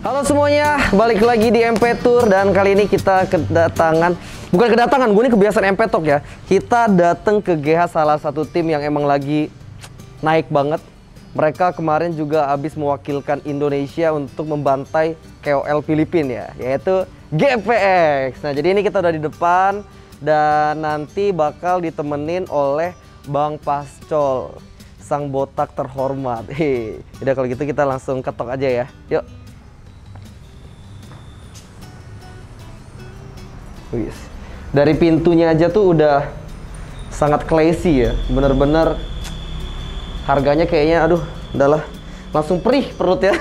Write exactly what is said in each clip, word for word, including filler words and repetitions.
Halo semuanya, balik lagi di M P Tour dan kali ini kita kedatangan, bukan kedatangan, gue ini kebiasaan M P Talk ya. Kita datang ke G H salah satu tim yang emang lagi naik banget. Mereka kemarin juga habis mewakilkan Indonesia untuk membantai K O L Filipina ya, yaitu G P X. Nah jadi ini kita udah di depan dan nanti bakal ditemenin oleh Bang Pascol, sang botak terhormat. Hei, udah kalau gitu kita langsung ketok aja ya, yuk. Wih, dari pintunya aja tuh udah sangat classy ya, bener-bener harganya kayaknya, aduh, udahlah, langsung perih perut ya.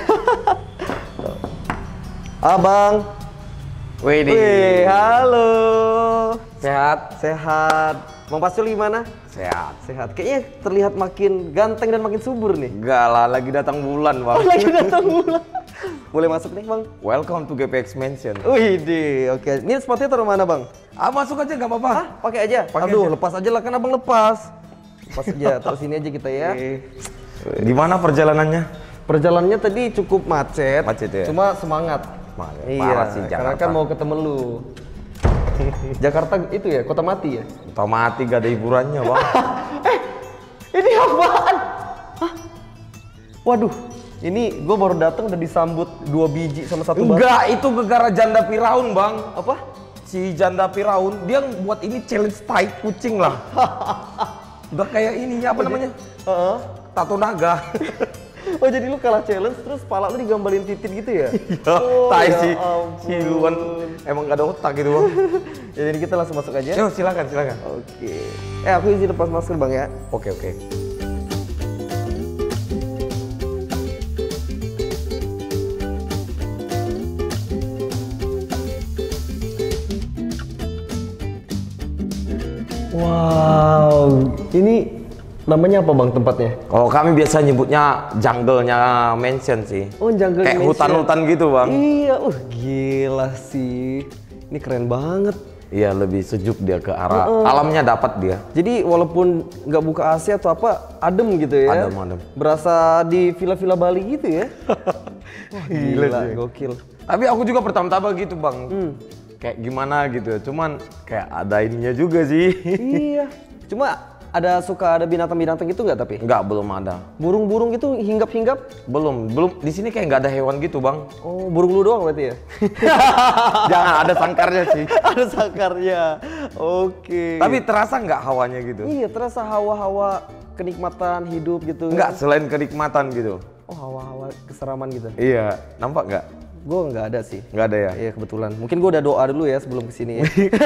Abang, Wih, wih, halo, sehat, sehat. Bang Pascol gimana? sehat. Sehat. Kayaknya terlihat makin ganteng dan makin subur nih. Enggak lah, lagi datang bulan, Bang. Oh, lagi datang bulan. Boleh masuk nih, Bang? Welcome to G P X Mansion. Wih, deh, oke. Ini spotnya taruh mana, Bang? Ah, masuk aja nggak apa-apa. Hah? Pakai aja? Pakai Aduh, aja. lepas aja lah, kan Abang lepas. Lepas aja, taruh sini aja kita ya. Gimana perjalanannya? Perjalanannya tadi cukup macet, Macet ya? cuma semangat. Semangat. Iya, Parah sih karena Jakarta. kan mau ketemu lu. Jakarta itu ya, kota mati ya? Kota mati gak ada hiburannya, Bang. Eh, ini apaan? Hah? Waduh, ini gue baru datang udah disambut dua biji sama satu batu. Enggak, itu gegara janda Firaun, Bang. Apa? Si janda Firaun, dia buat ini challenge tai kucing lah. Udah kayak ini, apa namanya? Heeh. Tato naga. Oh jadi lu kalah challenge terus pala lu digambalin titit gitu ya? Oh, tai ya si ampun. si Luan emang gak ada otak gitu, Bang. Jadi kita langsung masuk aja. Yuk, silakan, silakan. Oke. Eh aku izin lepas masker Bang ya. Oke, oke. Wow, ini namanya apa Bang tempatnya? Kalau kami biasa nyebutnya jungle-nya mansion sih. Oh, jungle Kayak mansion. hutan-hutan gitu, Bang. Iya, uh gila sih. Ini keren banget. Iya, lebih sejuk dia ke arah Uh-uh. alamnya dapat dia. Jadi walaupun nggak buka A C atau apa, adem gitu ya. Adem, adem. Berasa di villa-villa Bali gitu ya. Wah, Gila gila, sih. gokil. Tapi aku juga pertama-tama gitu, Bang. Hmm. Kayak gimana gitu ya. Cuman kayak ada ininya juga sih. Iya. Cuma ada suka ada binatang-binatang gitu nggak tapi? Enggak, belum ada. Burung-burung gitu hinggap-hinggap? Belum, belum. Di sini kayak nggak ada hewan gitu, Bang. Oh, burung lu doang berarti ya? Jangan, ada sangkarnya sih. Ada sakarnya. Oke. Tapi terasa nggak hawanya gitu? Iya, terasa hawa-hawa kenikmatan hidup gitu. Enggak, selain kenikmatan gitu. Oh, hawa-hawa keseraman gitu. Iya, nampak nggak? Gue nggak ada sih. Nggak ada ya? Iya, kebetulan. Mungkin gue udah doa dulu ya sebelum kesini ya.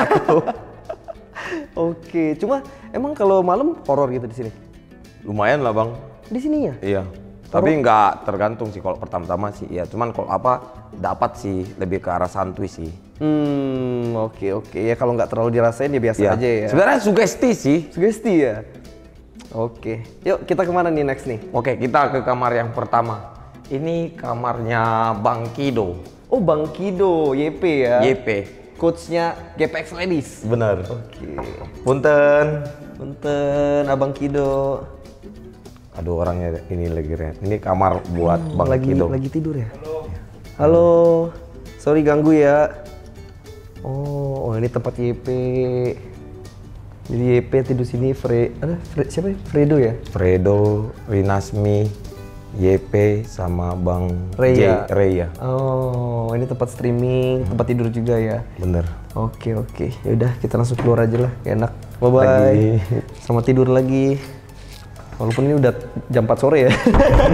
Oke, cuma emang kalau malam horor gitu di sini? Lumayan lah, Bang. Di sininya? Iya. Tapi nggak tergantung sih kalau pertama-tama sih. Iya, cuman kalau apa dapat sih lebih ke arah santuy sih. Hmm, oke oke ya kalau nggak terlalu dirasain ya biasa Iya. aja ya. Sebenarnya sugesti sih. Sugesti ya. Oke, yuk kita kemana nih next nih? Oke, kita ke kamar yang pertama. Ini kamarnya Bang Kido. Oh, Bang Kido, Y P ya. Y P. Coachnya G P X Ladies. Bener. Oke. Punten. Punten, Abang Kido. Aduh, orangnya ini lagi red. Ini kamar buat Hmm, Bang lagi, Kido. Lagi tidur ya? Halo. Halo. Sorry ganggu ya. Oh, oh ini tempat Y P. Jadi Y P tidur sini. Fre, ada Fre, siapa ya? Fredo ya? Fredo, Rinasmi, Y P sama Bang Reya. J, Reya. Oh, ini tempat streaming, tempat tidur juga ya. Bener. Oke oke, yaudah kita langsung keluar aja lah, enak. Bye bye. Lagi. Selamat tidur lagi. Walaupun ini udah jam empat sore ya.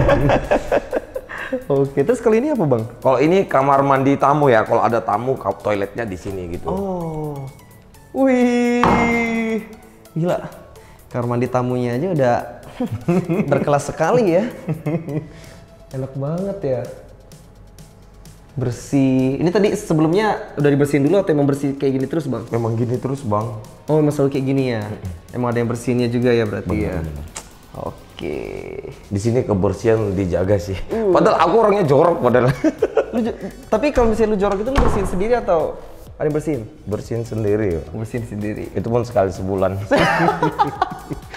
Oke, terus kali ini apa Bang? Kalau ini kamar mandi tamu ya. Kalau ada tamu, kau- toiletnya di sini gitu. Oh, wih, gila. Kamar mandi tamunya aja udah berkelas sekali ya. Enak banget ya. Bersih. Ini tadi sebelumnya udah dibersihin dulu atau emang bersih kayak gini terus Bang? Memang gini terus, Bang. Oh, emang selalu kayak gini ya? Emang ada yang bersihinnya juga ya berarti ya? Bener. Oke. Di sini kebersihan dijaga sih. Padahal aku orangnya jorok padahal. Lu, jo- tapi kalau misalnya lu jorok itu lu bersihin sendiri atau ada yang bersihin? Bersihin sendiri. Bersihin sendiri. Itu pun sekali sebulan.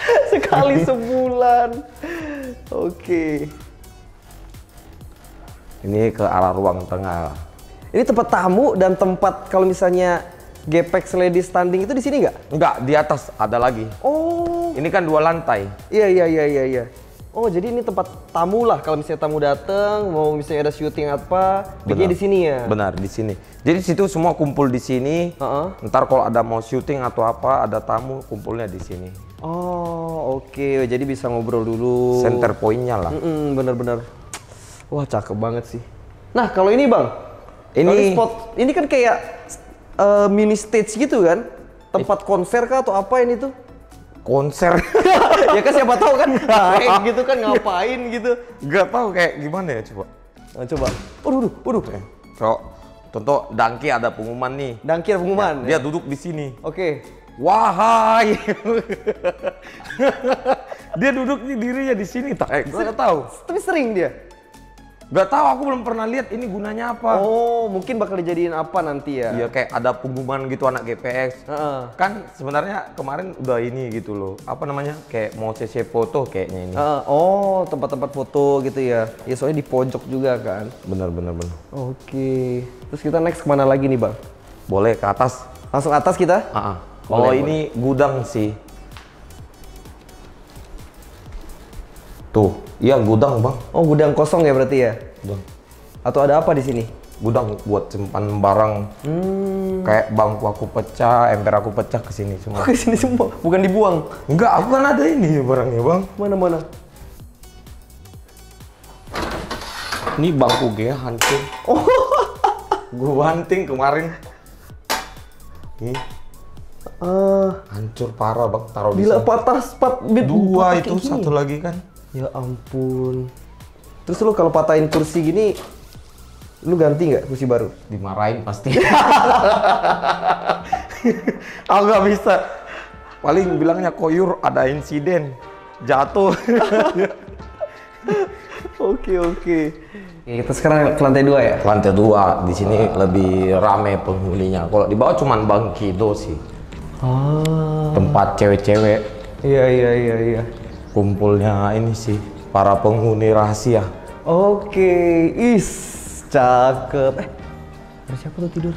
Sekali sebulan. Oke. Ini ke arah ruang tengah. Ini tempat tamu dan tempat kalau misalnya Gepex lady standing itu di sini nggak? Enggak, di atas ada lagi. Oh. Ini kan dua lantai. Iya iya iya iya iya. Oh, jadi ini tempat tamu lah kalau misalnya tamu datang, mau misalnya ada syuting apa, bikinnya di sini ya. Benar, di sini. Jadi situ semua kumpul di sini. Uh-uh. Ntar kalau ada mau syuting atau apa, ada tamu kumpulnya di sini. Oh, oke. Okay. Jadi bisa ngobrol dulu. Center point-nya lah. Mm-mm, bener-bener. Wah, cakep banget sih. Nah, kalau ini Bang, Ini, ini spot, ini kan kayak uh, mini stage gitu kan? Tempat konser kah atau apa ini tuh? konser. Ya kan siapa tahu kan naik gitu kan, ngapain gitu. Gak tahu kayak gimana ya coba. Nah, coba. Waduh, waduh. Eh, so, contoh Dangki ada pengumuman nih. Dangki ada pengumuman. Dia ya? duduk di sini. Oke. Okay. Wahai. Dia duduk di dirinya di sini, tak? Eh, gua nggak tahu. Tapi sering dia. Gak tahu, aku belum pernah lihat ini gunanya apa. Oh, mungkin bakal dijadiin apa nanti ya? Iya, kayak ada pengumuman gitu anak G P X. Uh-uh. Kan sebenarnya kemarin udah ini gitu loh. Apa namanya? Kayak mau sesi foto kayaknya ini. Uh, oh, tempat-tempat foto gitu ya? Ya soalnya di pojok juga kan? Bener bener bener. Oke. Terus kita next kemana lagi nih Bang? Boleh ke atas? Langsung atas kita? Ah, ah. Boleh, Oh ini gudang sih. Tuh, iya gudang bang. Oh, gudang kosong ya berarti ya? Gudang. Atau ada apa di sini? Gudang buat simpan barang. Hmm. Kayak bangku aku pecah, ember aku pecah ke sini semua. Ke sini semua, bukan dibuang. Enggak, aku kan ada ini barangnya bang. Mana mana? Ini bangku G hancur. Oh. Gue banting kemarin. Nih, Uh, hancur parah bang. Taruh di bila sini. patah spat bit Dua patah itu, kayak gini. satu lagi kan. Ya ampun. Terus lu kalau patahin kursi gini, lu ganti nggak kursi baru? Dimarahin pasti. Aku nggak bisa. Paling bilangnya koyur ada insiden, jatuh. Oke oke. Oke, kita sekarang ke lantai dua ya? Lantai dua, di sini lebih rame penghuninya. Kalau di bawah cuman Bang Kido sih. Ah. Tempat cewek-cewek Iya iya iya iya. kumpulnya ini sih para penghuni rahasia. Oke, is cakep. Eh, ada siapa tuh tidur?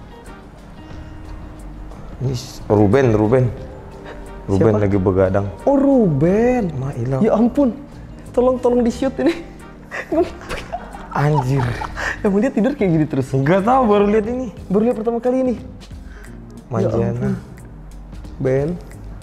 Ini Ruben, Ruben. Ruben Siapa? lagi begadang. Oh Ruben. Ma ilah. Ya ampun, tolong tolong di shoot ini. Anjir. Emang dia tidur kayak gini terus? Enggak tahu, baru lihat ini. Baru lihat pertama kali ini. Manjana. Ben,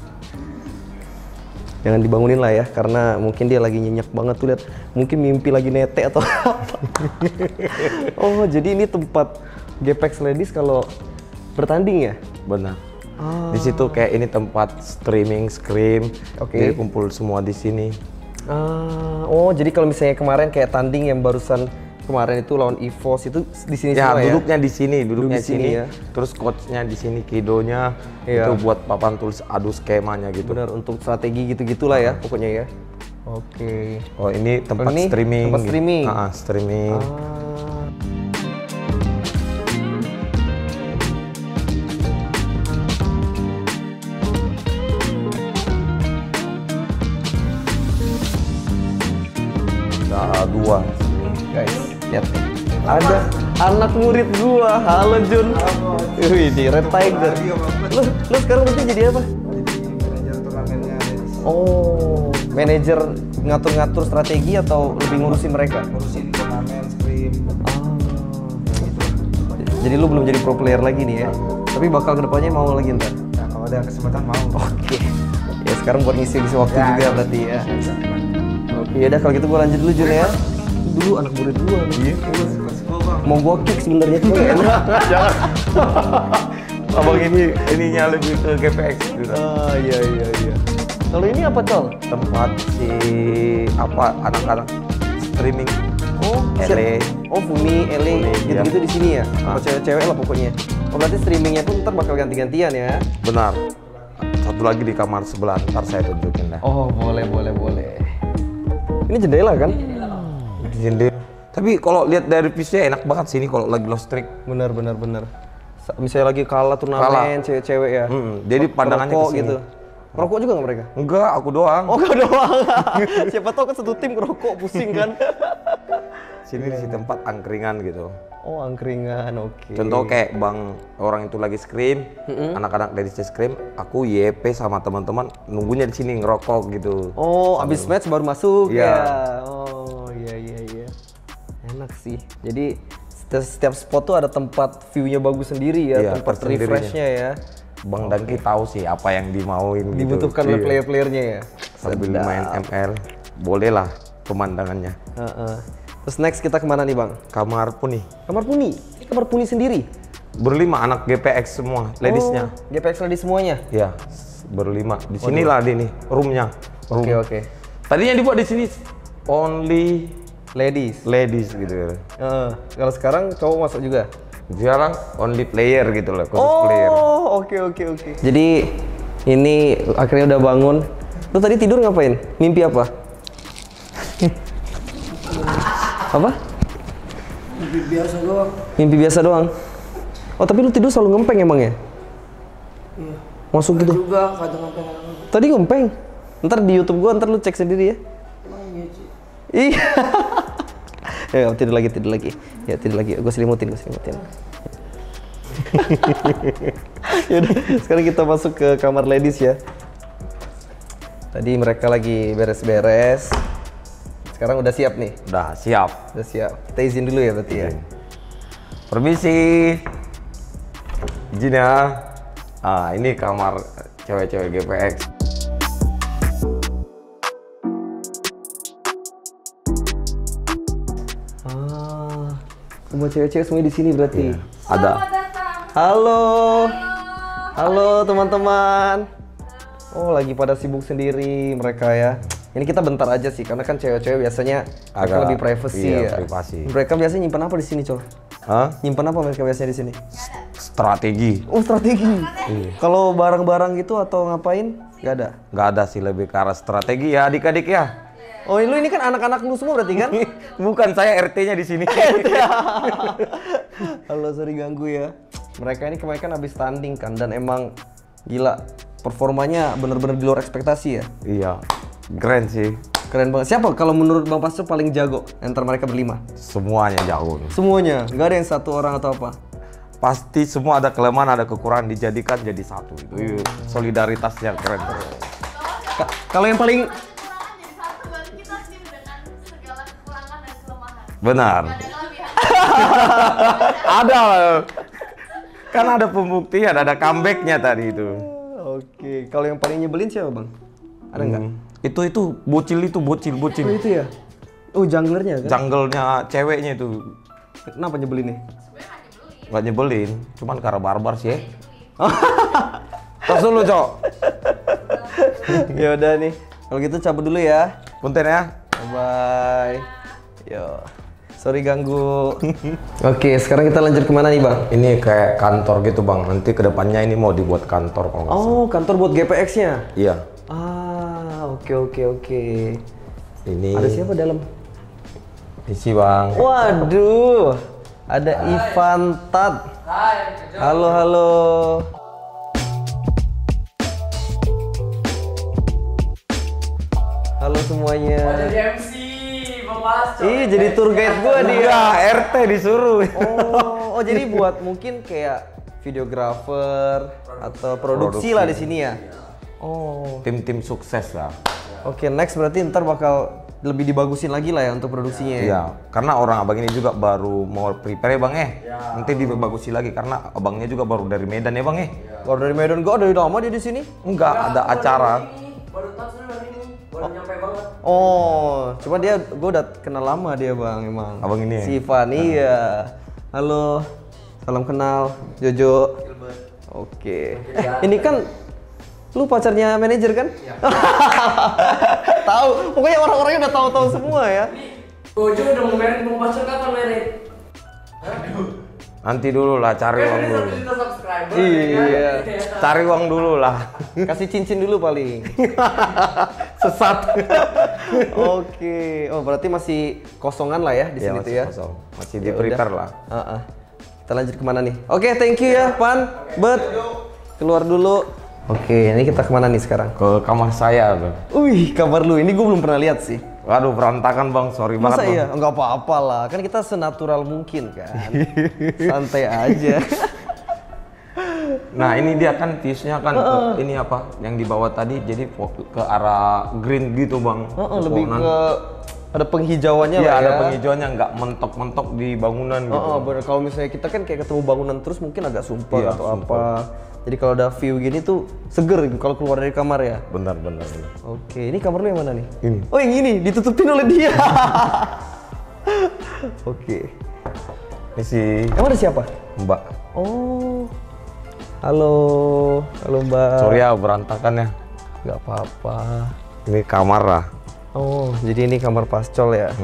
jangan dibangunin lah ya, karena mungkin dia lagi nyenyak banget tuh, lihat. Mungkin mimpi lagi nete atau apa. Oh, jadi ini tempat Gepex Ladies kalau bertanding ya? Benar. Ah. Di situ kayak ini tempat streaming, scream. Oke. Jadi kumpul semua di sini. Ah, oh jadi kalau misalnya kemarin kayak tanding yang barusan kemarin itu lawan EVOS itu di sini Ya, semua ya? duduknya di sini, duduknya Duduk di di sini. sini ya. Terus coachnya di sini, Kidonya Iya. itu buat papan tulis adu skemanya gitu. Benar, untuk strategi gitu-gitulah ya pokoknya ya. Oke. Oh, ini tempat ini streaming. tempat streaming. Ah, streaming. Ah. Ada dua. Guys, lihat nih. Ada anak murid gua. Halo Jun. Wih, di Red Tiger. Lu, lu sekarang nanti jadi apa? Manajer turnamennya ada di sini. Oh, manajer ngatur-ngatur strategi atau lebih ngurusin mereka? Ngurusin turnamen, scrim. Ah, jadi lu belum jadi pro player lagi nih ya? Tapi bakal kedepannya mau lagi ntar? Nah, kalau ada kesempatan mau. Oke. Ya sekarang buat ngisi-ngisi waktu Ya, juga ya. berarti ya. Oke, ya udah kalau gitu gua lanjut dulu Jun ya. Dulu anak murid gua nih. Mau gua kick sebenarnya cuma nggak enak. Jangan. Abang ini ininya lebih ke G P X gitu. Ah iya iya iya. Kalau ini apa Col? Tempat si apa anak-anak streaming. Oh, Ele. Oh, Funi, Ele, Funi, gitu-gitu iya. di sini ya. Ah. Sama cewek-cewek lah pokoknya. Oh, berarti streamingnya pun ntar bakal ganti-gantian ya? Benar. Satu lagi di kamar sebelah, ntar saya tunjukin dah. Oh, boleh, boleh, boleh. Ini jendela kan? Di jendela. Tapi kalau lihat dari visualnya enak banget sini kalau lagi lost streak. Bener, bener, bener. Sa- Misalnya lagi kalah turnamen, Kalah. cewek-cewek ya. Mm, jadi Ro- pandangannya ngerokok ke sini. gitu. Rokok juga nggak mereka? Enggak, aku doang. Oh, nggak doang. Siapa tahu kan satu tim ngerokok pusing kan? Sini di tempat angkringan gitu. Oh, angkringan, oke. Contoh kayak bang orang itu lagi scream, anak-anak dari scream, aku Y P sama teman-teman nunggunya di sini ngerokok gitu. Oh, abis match baru masuk Iya. ya. Oh, iya iya iya. Enak sih. Jadi setiap, setiap spot tuh ada tempat view-nya bagus sendiri ya, Iya, tempat tersendirinya. refresh-nya ya. Bang Dangki tahu sih apa yang dimauin gitu. Dibutuhkan oleh Iya. player-playernya ya. Sambil Sedap. main M L, bolehlah pemandangannya. Heeh. Terus next kita kemana nih bang? Kamar pun nih, Kamar Puni. Ini kamar Puni sendiri. berlima anak G P X semua, ladiesnya. Oh, G P X ladies semuanya. Iya, berlima. Di sinilah di nih, roomnya. Room. Oke oke. Tadinya dibuat di sini only Ladies. ladies gitu. Heeh. Kalau sekarang cowok masuk juga. Sekarang only player gitu loh, khusus player. Oh, oke oke oke. Jadi ini akhirnya udah bangun. Lu tadi tidur ngapain? Mimpi apa? Apa? Mimpi biasa doang. Mimpi biasa doang. Oh, tapi lu tidur selalu ngempeng emang ya? Iya. Masuk gitu. Juga kadang kadang Tadi ngempeng. Ntar di YouTube gua ntar lu cek sendiri ya. emang iya sih. Iya. Ya, tidur lagi, tidur lagi. Ya, tidur lagi. Gue selimutin, gue selimutin. Yaudah, sekarang kita masuk ke kamar ladies ya. Tadi mereka lagi beres-beres. Sekarang udah siap nih. Udah siap. Udah siap. Kita izin dulu ya berarti ya. Permisi. Izin ya. Ah, ini kamar cewek-cewek G P X. Ah, semua cewek-cewek semuanya di sini berarti. Ada. Halo. Halo teman-teman. Oh, lagi pada sibuk sendiri mereka ya. Ini kita bentar aja sih, karena kan cewek-cewek biasanya mereka Agak- lebih privacy iya, ya. privasi. Mereka biasanya nyimpan apa di sini, Col? Hah? Nyimpan apa mereka biasanya di sini? Strategi. Oh, strategi. Kalau barang-barang gitu atau ngapain? Gak ada. Nggak ada sih, lebih ke arah strategi ya adik-adik ya. Oh, lu ini kan anak-anak lu semua berarti kan? Bukan, saya R T-nya di sini. Halo, sorry ganggu ya. Mereka ini kemarin kan habis tanding kan, dan emang gila performanya bener-bener di luar ekspektasi ya. Iya, keren sih. Keren banget. Siapa kalau menurut Bang Pasco paling jago antara mereka berlima? Semuanya jago. Semuanya, nggak ada yang satu orang atau apa? Pasti semua ada kelemahan, ada kekurangan, dijadikan jadi satu. Itu solidaritasnya keren. Ka- kalau yang paling Kekurangan jadi satu, berarti kita tim dengan segala kekurangan dan kelemahan. Benar. Ada kelebihan. Ada. Kan ada pembuktian, ada comeback-nya tadi itu. Oke, kalau yang paling nyebelin siapa, Bang? Ada nggak? Hmm. Itu itu bocil itu bocil bocil. Oh, itu ya? Oh, junglernya kan? Jungle-nya ceweknya itu Kenapa nyebelin nih? nggak nyebelin, cuman karena barbar sih ya. Tos dulu, Cok. Ya udah nih. Kalau gitu cabut dulu ya. Punten ya. Bye. Yo. Sorry ganggu. Oke, sekarang kita lanjut kemana nih, Bang? Ini kayak kantor gitu, Bang. Nanti kedepannya ini mau dibuat kantor kalau nggak salah. Oh, kantor buat G P X-nya. Iya. Ah, oke oke oke. Ini Ada siapa dalam? isi, Bang. Waduh, ada Ivan Tad. Halo halo. Halo semuanya. Jadi M C, Bang Pasco. Ih, jadi tour guide gua dia. Iya, R T disuruh. Oh, oh jadi buat mungkin kayak videografer atau produksi, Produksi. lah di sini ya. Oh, Tim-tim sukses lah. oke, next berarti ntar bakal lebih dibagusin lagi lah ya untuk produksinya. ya? Iya, karena orang abang ini juga baru mau prepare ya, Bang eh. Nanti dibagusi lagi karena abangnya juga baru dari Medan ya, Bang eh. Baru dari Medan, gua dari lama dia di sini. Enggak ada acara. Baru touch dulu hari ini, baru nyampe banget. Oh, cuma dia gue udah kenal lama dia bang emang. Abang ini ya? Si Ivan, iya. Halo, salam kenal, Jojo. Oke. Eh, ini kan lu pacarnya manajer kan? Tahu, pokoknya orang-orangnya udah tahu-tahu semua ya. Gojo udah mau merit, Bang Pasco kapan merit? Nanti dulu lah, cari Kan uang ini dulu. satu juta subscriber. Iya. ya kan? Cari uang dulu lah. Kasih cincin dulu paling. Sesat. Oke. Oh, berarti masih kosongan lah ya di Iya, sini masih tuh ya. kosong. Masih Ya di prepare udah. lah. Heeh. Kita lanjut kemana nih? Oke, thank you ya, Pan. Bet. Keluar dulu. Oke, ini kita kemana nih sekarang? Ke kamar saya, Bang. Wih, kamar lu ini gue belum pernah lihat sih. Waduh berantakan bang, sorry Masa banget bang. iya? Enggak apa-apa lah, kan kita senatural mungkin kan. Santai aja. Nah ini dia kan fuse-nya kan ke, ini apa yang dibawa tadi jadi fo- ke arah green gitu bang. Heeh, lebih Pepohonan. ke ada penghijauannya Iya lah ya. ada penghijauannya, nggak mentok-mentok di bangunan gitu. Oh, bener. Kalau misalnya kita kan kayak ketemu bangunan terus mungkin agak sumpah Iya, atau sumpah. apa. Jadi kalau ada view gini tuh seger kalau keluar dari kamar ya. Benar benar. benar. Oke, ini kamar lu yang mana nih? Ini. Oh yang ini, ditutupin oleh dia. Oke. Ini si Emang ada siapa? Mbak. Oh. Halo, halo Mbak. Sorry ya berantakan ya. Nggak apa-apa. Ini kamar lah. Oh, jadi ini kamar pascol ya?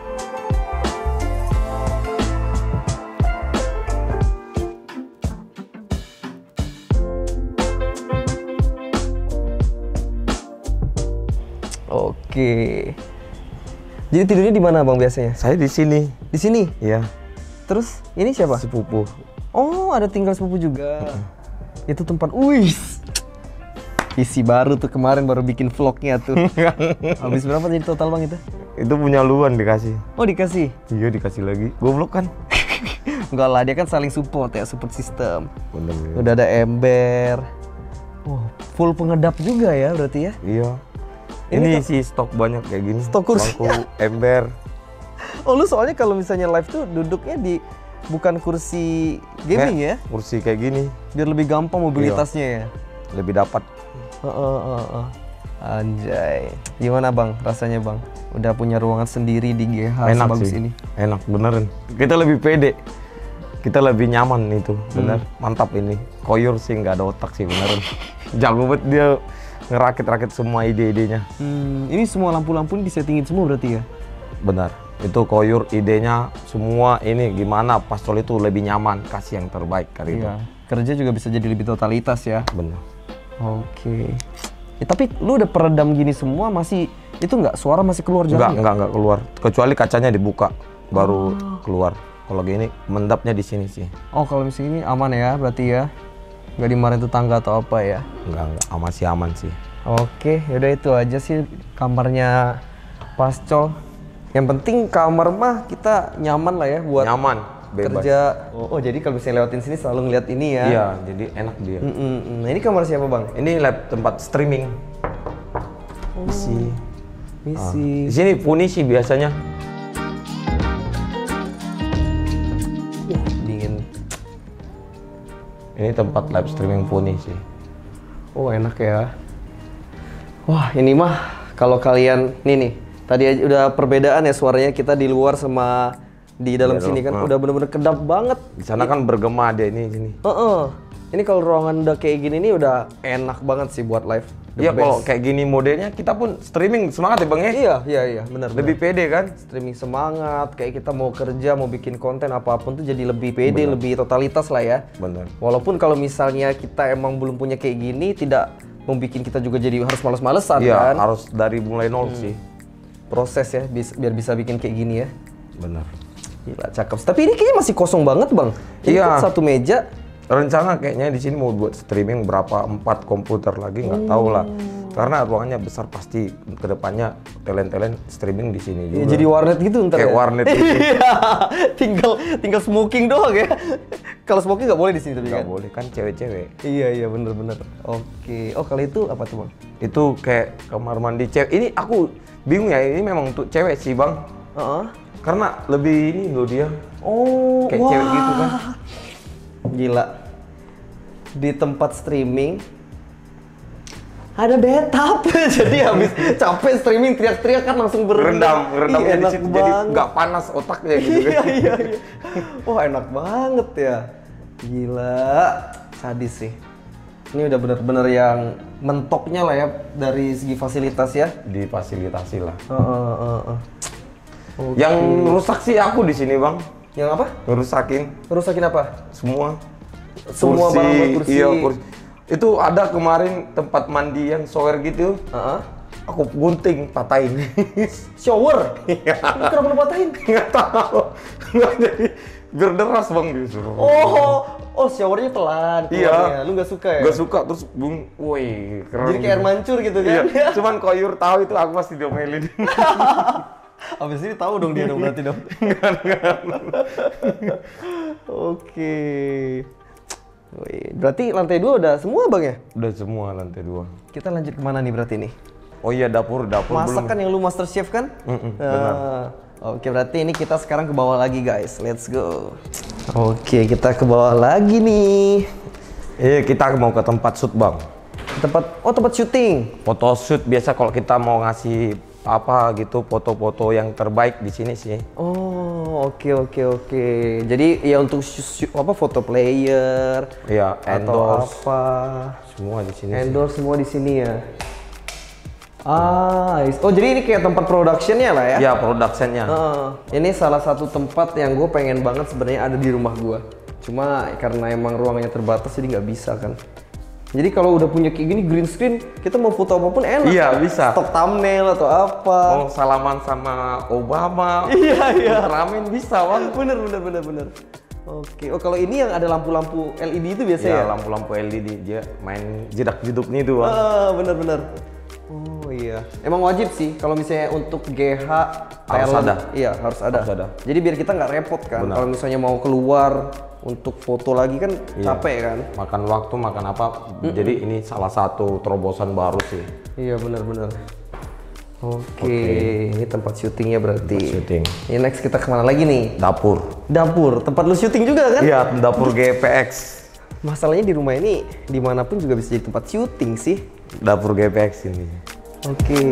Oke. Jadi tidurnya di mana Bang biasanya? Saya di sini. Di sini. Iya. Terus ini siapa? Sepupu. Oh, ada tinggal sepupu juga. Itu tempat. Wih. Isi baru tuh kemarin baru bikin vlognya tuh. Habis berapa jadi total Bang itu? Itu punya luan dikasih. Oh, dikasih. Iya dikasih lagi. Goblok kan? Enggak lah, dia kan saling support ya, support system. Bener. Udah ada ember. Wah, full pengedap juga ya berarti ya? Iya. Ini Ini, sih stok banyak kayak gini. Stok kursi. Bangku, ember. Oh, lu soalnya kalau misalnya live tuh duduknya di bukan kursi gaming ya? Kayak Kursi kayak gini. Biar lebih gampang mobilitasnya ya. Lebih dapat. Heeh, heeh, heeh. Anjay. Gimana Bang rasanya Bang? Udah punya ruangan sendiri di G H Enak sebagus sih. ini. Enak beneran. Kita lebih pede. Kita lebih nyaman itu. Bener. Hmm. Mantap ini. Koyor sih nggak ada otak sih beneran. Jago banget dia ngerakit-rakit semua ide-idenya. Hmm, ini semua lampu-lampu ini disettingin semua berarti ya? Benar. Itu Koyur idenya semua ini gimana Pascol itu lebih nyaman, kasih yang terbaik kali itu. Iya. Kerja juga bisa jadi lebih totalitas ya. Benar. Oke. Ya, tapi lu udah peredam gini semua masih itu nggak suara masih keluar Enggak, jalan? enggak, enggak keluar. Kecuali kacanya dibuka baru keluar. Kalau gini mendapnya di sini sih. Oh, kalau misalnya ini aman ya berarti ya? Nggak dimarahin tetangga atau apa ya? Enggak, enggak, masih aman sih. Oke, yaudah itu aja sih kamarnya Pascol. Yang penting kamar mah kita nyaman lah ya buat Nyaman, bebas. kerja. Oh, oh, jadi kalau misalnya lewatin sini selalu ngeliat ini ya? Iya, jadi enak dia. Mm, mm, mm. Nah, ini kamar siapa Bang? Ini lab tempat streaming. Isi. Misi. Di sini punisi biasanya. Uh, dingin. Ini tempat live streaming punisi. Oh, enak ya. Wah, ini mah kalau kalian nih nih, tadi aja udah perbedaan ya suaranya kita di luar sama di dalam Iya, sini dong. kan Ah. udah bener-bener kedap banget. Di sana kan bergema dia ini sini. Heeh. Ini kalau ruangan udah kayak gini nih udah enak banget sih buat live. The Iya, kalau best. kayak gini modelnya kita pun streaming semangat ya Bang ya. Iya, iya, iya, benar. Lebih pede kan? streaming semangat, kayak kita mau kerja, mau bikin konten apapun tuh jadi lebih pede, lebih totalitas lah ya. Bener. Walaupun kalau misalnya kita emang belum punya kayak gini, tidak membuat kita juga jadi harus males-malesan Iya, kan. harus dari mulai nol sih. Proses ya, bis- biar bisa bikin kayak gini ya. Bener. Gila, cakep. Tapi ini kayaknya masih kosong banget bang. Ini Iya. kan satu meja. Rencana kayaknya di sini mau buat streaming berapa empat komputer lagi nggak tahu lah. Karena ruangannya besar pasti kedepannya talent-talent streaming di sini Ya, juga. jadi warnet gitu ntar Kayak ya? warnet gitu. Iya, tinggal tinggal smoking doang ya. Kalau smoking nggak boleh di sini tapi Nggak kan? boleh kan cewek-cewek. Iya iya bener-bener. Oke. Oh kali itu apa tuh bang? Itu kayak kamar mandi cewek. Ini aku bingung ya, ini memang untuk cewek sih bang. Heeh. Karena lebih ini loh dia. Oh, Kayak wah. cewek gitu kan. Gila. Di tempat streaming ada bathtub. Jadi habis capek streaming teriak-teriak kan langsung berendam. Rendam, rendam Ih, di enak situ jadi banget. nggak panas otaknya gitu Iya kan. iya iya. Wah, enak banget ya. Gila. Sadis sih. Ini udah bener-bener yang mentoknya lah ya dari segi fasilitas ya. Difasilitasi lah. Heeh, heeh, heeh. Oke. Yang rusak sih aku di sini bang. Yang apa? Ngerusakin Ngerusakin apa? semua. Semua barang buat kursi. Iya, kursi. Itu ada kemarin tempat mandi yang shower gitu. Heeh. Aku gunting, patahin. Shower. Iya. Ini kenapa lu patahin? Nggak tahu. Nggak jadi biar deras bang disuruh. Oh, oh showernya pelan keluarnya. Iya. Lu nggak suka ya? Gak suka terus bung, woi keren. Jadi kayak air mancur gitu kan? Iya. Cuman kalau Yur tahu itu aku pasti diomelin. Abis ini tahu dong dia dong berarti dong. Oke. Wih, berarti lantai dua udah semua bang ya? Udah semua lantai dua. Kita lanjut kemana nih berarti nih? Oh iya dapur, dapur Masak belum. kan yang lu master chef kan? Mm-mm, Ah, benar. Oke berarti ini kita sekarang ke bawah lagi guys. Let's go. Oke kita ke bawah lagi nih. Eh kita mau ke tempat shoot bang. Tempat oh tempat syuting. Foto shoot biasa kalau kita mau ngasih apa gitu foto-foto yang terbaik di sini sih. Oh oke oke oke. Jadi ya untuk syu- syu- apa foto player Iya, atau endorse apa? semua di sini. sih. Endorse semua di sini ya. Ah, is- oh jadi ini kayak tempat productionnya lah ya? Ya productionnya. Heeh. Ini salah satu tempat yang gue pengen banget sebenarnya ada di rumah gue. Cuma karena emang ruangannya terbatas jadi nggak bisa kan. Jadi kalau udah punya kayak gini green screen, kita mau foto apapun enak. Iya, bisa. Stok thumbnail atau apa. Mau salaman sama Obama. Iya, iya. Ramen bisa bang. Bener bener bener bener. Oke. Oh kalau ini yang ada lampu-lampu L E D itu biasa ya? Ya lampu-lampu L E D dia main jedak-jeduknya itu bang. Ah, bener bener. Oh iya. Emang wajib sih kalau misalnya untuk G H Harus talent, ada. Iya harus ada. Harus ada. Jadi biar kita nggak repot kan. Benar. Kalau misalnya mau keluar untuk foto lagi kan Iya. capek kan. Makan waktu, makan apa. Jadi ini salah satu terobosan baru sih. Iya benar-benar. Oke, Oke. ini tempat syutingnya berarti. Tempat syuting. Ini next kita kemana lagi nih? Dapur. Dapur, tempat lu syuting juga kan? Iya, dapur G P X. Masalahnya di rumah ini dimanapun juga bisa jadi tempat syuting sih. Dapur G P X ini. Oke.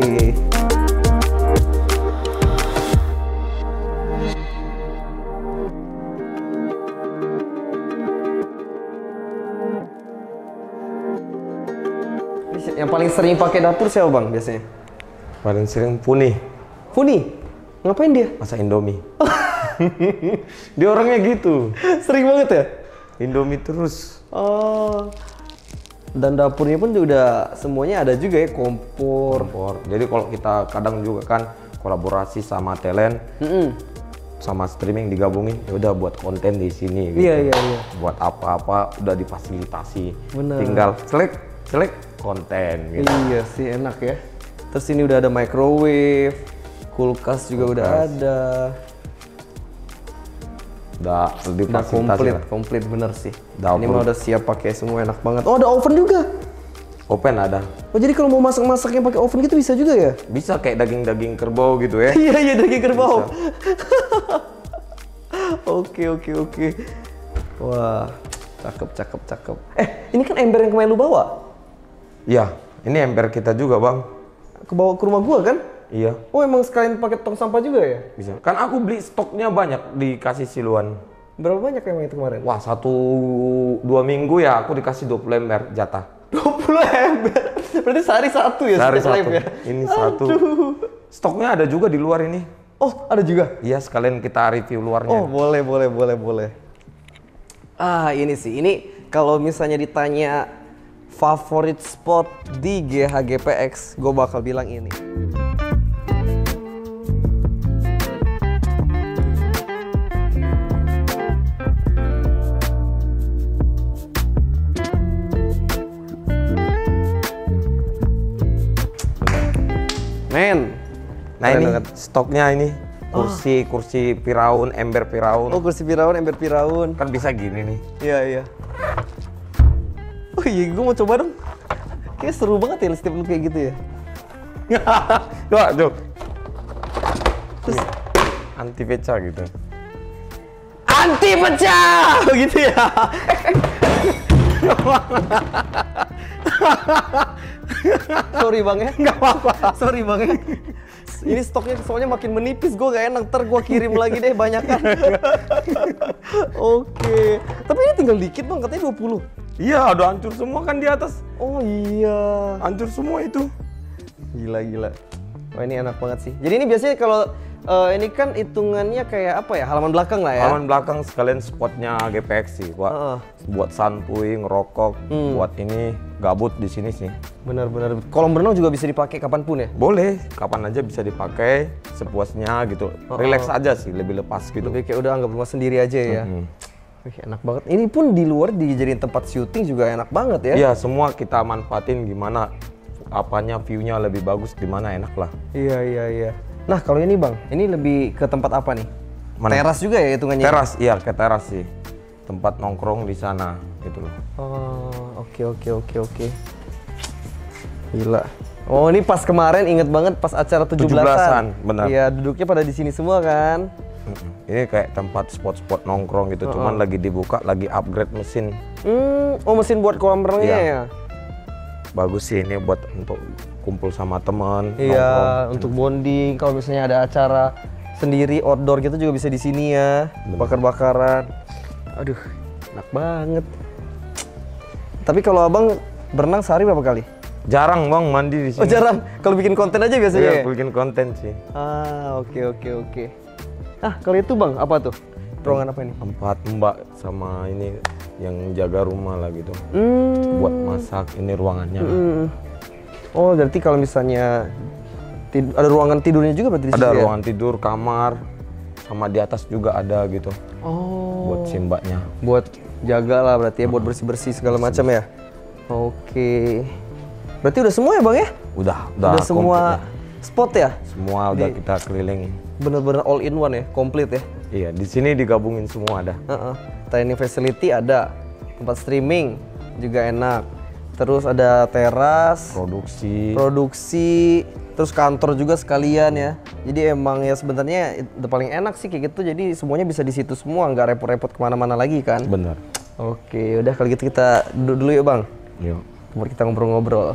Yang paling sering pakai dapur siapa bang biasanya? Paling sering Puni, Funi, ngapain dia? masak Indomie. Dia orangnya gitu. Sering banget ya? Indomie terus. Oh. Dan dapurnya pun udah semuanya ada juga ya, kompor. Kompor. Jadi kalau kita kadang juga kan kolaborasi sama talent, Mm-mm. sama streaming digabungin, ya udah buat konten di sini. Gitu. Iya, iya, iya. Buat apa-apa udah difasilitasi. Bener. Tinggal selek, selek konten. Gitu. Iya sih enak ya. Terus ini udah ada microwave, kulkas juga udah Kulkas. ada. Udah Udah difasilitasi komplit, lah. komplit bener sih. Dapur. Ini mah udah siap pakai semua enak banget. Oh ada oven juga. Open ada. Oh jadi kalau mau masak-masak yang pakai oven gitu bisa juga ya? Bisa kayak daging-daging kerbau gitu ya. Iya iya daging kerbau. Oke oke oke. Wah cakep cakep cakep. Eh ini kan ember yang kemarin lu bawa. Iya, ini ember kita juga bang. Ke bawa ke rumah gua kan? Iya, Oh emang sekalian pakai tong sampah juga ya? bisa. Kan aku beli stoknya banyak dikasih siluan. Berapa banyak emang itu kemarin? Wah, satu dua minggu ya aku dikasih dua puluh ember jatah. dua puluh ember. Berarti sehari satu ya? Sehari setiap satu. live ya? Ini satu. Stoknya ada juga di luar ini. Oh ada juga? Iya, sekalian kita review luarnya. Oh boleh boleh boleh boleh. Ah ini sih ini kalau misalnya ditanya favorit spot di G H G P X, gue bakal bilang ini. Men. Nah Keren ini banget. stoknya ini kursi kursi piraun, ember piraun. Oh kursi piraun, ember piraun. Kan bisa gini nih. Iya iya. Oh iya, gue mau coba dong. Kayaknya seru banget ya setiap lu kayak gitu ya. Wah, tuh. Terus anti pecah gitu. Anti pecah, begitu ya. Sorry bang ya. Nggak apa-apa. Sorry bang ya. Ini stoknya soalnya makin menipis, gue gak enak. Ntar gue kirim lagi deh banyakan. Oke. Tapi ini tinggal dikit bang, katanya dua puluh. Iya, udah hancur semua kan di atas. Oh iya. Hancur semua itu. Gila gila. Wah ini enak banget sih. Jadi ini biasanya kalau eh, ini kan hitungannya kayak apa ya? Halaman belakang lah ya. Halaman belakang sekalian spotnya G P X sih, buat Heeh. buat santuy, ngerokok, Hmm. buat ini gabut di sini sih. Benar-benar. Kolam renang juga bisa dipakai kapanpun ya. Boleh, kapan aja bisa dipakai, sepuasnya gitu. Relax aja sih, lebih lepas gitu. Lebih kayak udah anggap rumah sendiri aja ya. Hmm. Wih, enak banget. Ini pun di luar dijadiin tempat syuting juga enak banget ya. Iya, semua kita manfaatin gimana apanya view-nya lebih bagus di mana enak lah. Iya, iya, iya. Nah, kalau ini Bang, ini lebih ke tempat apa nih? Mana? Teras juga ya hitungannya? Teras, iya ke teras sih. Tempat nongkrong di sana gitu loh. Oh, oke oke oke oke. Gila. Oh, ini pas kemarin inget banget pas acara tujuh belasan. tujuh belasan, benar. Iya, duduknya pada di sini semua kan. Mm-mm. Ini kayak tempat spot-spot nongkrong gitu, cuman lagi dibuka, lagi upgrade mesin. Hmm, oh mesin buat kolam renangnya Iya. ya? Bagus sih ini buat untuk kumpul sama teman. Iya, untuk bonding. Kalau misalnya ada acara sendiri outdoor gitu juga bisa di sini ya. Bakar-bakaran. Aduh, enak banget. Tapi kalau abang berenang sehari berapa kali? Jarang bang mandi di sini. Oh jarang. Kalau bikin konten aja biasanya. Iya, ya? bikin konten sih. Ah, oke oke oke. Ah, kalau itu bang apa tuh? Ruangan apa ini? Tempat mbak sama ini yang jaga rumah lah gitu. Hmm. Buat masak, ini ruangannya. Hmm. Oh, berarti kalau misalnya tid- ada ruangan tidurnya juga berarti di Ada situ ya? ruangan tidur, kamar, sama di atas juga ada gitu. Oh. Buat si mbaknya. Buat jaga lah berarti ya, buat bersih-bersih segala macam ya. Oke. Berarti udah semua ya bang ya? Udah, udah, Udah semua komplit ya. spot ya? Semua udah Di- kita keliling. Bener-bener all in one ya, komplit ya. Iya, di sini digabungin semua ada. Heeh. Training facility ada, tempat streaming juga enak. Terus ada teras, Produksi. produksi, terus kantor juga sekalian ya. Jadi emang ya sebenarnya itu paling enak sih kayak gitu. Jadi semuanya bisa di situ semua, nggak repot-repot kemana-mana lagi kan. Bener. Oke, udah kalau gitu kita duduk dulu yuk bang. Yuk. Buat kita ngobrol-ngobrol.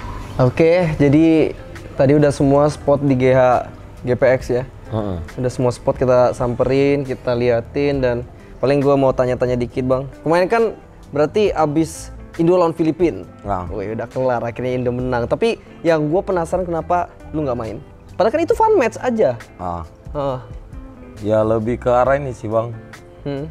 Oke, jadi tadi udah semua spot di G H G P X ya. Heeh. Udah semua spot kita samperin, kita liatin, dan paling gua mau tanya-tanya dikit bang. Kemarin kan berarti abis Indo lawan Filipina. Nah. Wih, udah kelar akhirnya Indo menang. Tapi yang gua penasaran kenapa lu nggak main? Padahal kan itu fun match aja. Ah, Ah. ya lebih ke arah ini sih bang. Hmm.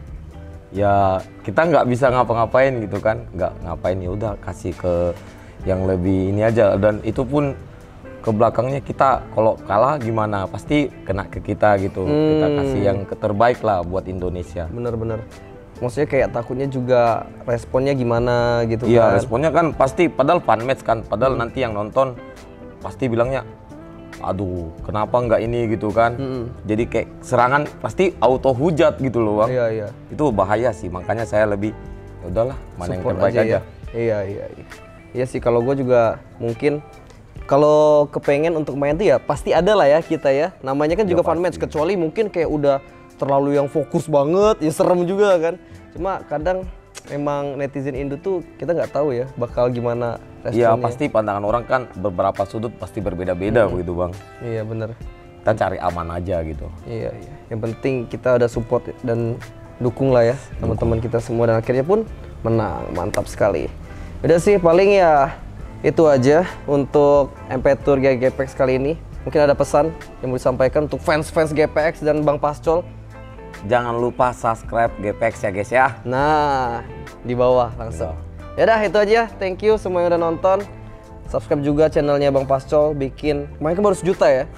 Ya kita nggak bisa ngapa-ngapain gitu kan, nggak ngapain ya udah kasih ke yang lebih ini aja, dan itu pun ke belakangnya kita kalau kalah gimana pasti kena ke kita gitu. Kita kasih yang terbaik lah buat Indonesia. Bener-bener. Maksudnya kayak takutnya juga responnya gimana gitu Iya, kan. responnya kan pasti padahal fun match kan, padahal nanti yang nonton pasti bilangnya aduh kenapa nggak ini gitu kan. Jadi kayak serangan pasti auto hujat gitu loh bang. Iya, iya. Itu bahaya sih, makanya saya lebih ya udahlah mana yang Support terbaik aja, ya. Iya, iya, iya. Iya sih kalau gue juga mungkin kalau kepengen untuk main tuh ya pasti ada lah ya kita ya. Namanya kan juga fun match, kecuali mungkin kayak udah terlalu yang fokus banget, ya serem juga kan. Cuma kadang emang netizen Indo tuh kita nggak tahu ya bakal gimana responnya. Iya pasti pandangan orang kan beberapa sudut pasti berbeda-beda begitu bang. Iya bener. Kita cari aman aja gitu. Iya, iya. Yang penting kita ada support dan dukung lah ya teman-teman kita semua, dan akhirnya pun menang. Mantap sekali. Udah sih paling ya itu aja untuk M P Tour G P X kali ini. Mungkin ada pesan yang mau disampaikan untuk fans-fans G P X dan Bang Pascol. Jangan lupa subscribe G P X ya guys ya. Nah, di bawah langsung. Yaudah itu aja. Thank you semua yang udah nonton. Subscribe juga channelnya Bang Pascol. Bikin, kemarin kan baru sejuta ya.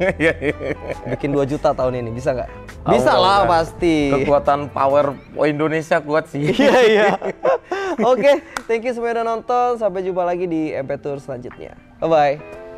Bikin dua juta tahun ini, bisa nggak? Bisa Allah, lah kan. pasti. Kekuatan power Indonesia kuat sih. Iya, iya. Oke, thank you semua yang udah nonton. Sampai jumpa lagi di M P Tour selanjutnya. Bye-bye.